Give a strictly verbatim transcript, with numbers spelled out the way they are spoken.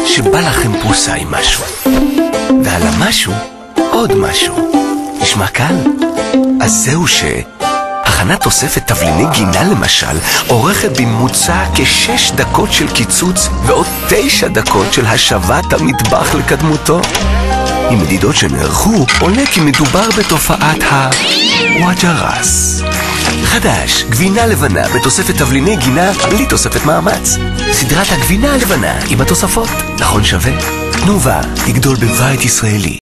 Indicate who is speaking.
Speaker 1: שבא לכם פרוסה עם משהו, ועל המשהו עוד משהו. נשמע קל? אז זהו ש... הכנת תוספת תבליני גינה למשל עורכת בממוצע כשש דקות של קיצוץ ועוד תשע דקות של השבת המטבח לקדמותו. עם מדידות שנערכו עולה כי מדובר בתופעת הוואג'רס. חדש, גבינה לבנה בתוספת תבליני גינה בלי תוספת מאמץ. סדרת הגבינה הלבנה עם התוספות, נכון שווה? תנובה, תגדול בבית ישראלי.